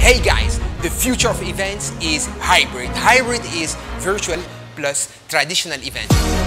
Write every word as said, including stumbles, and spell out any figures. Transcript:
Hey guys, the future of events is hybrid. Hybrid is virtual plus traditional events.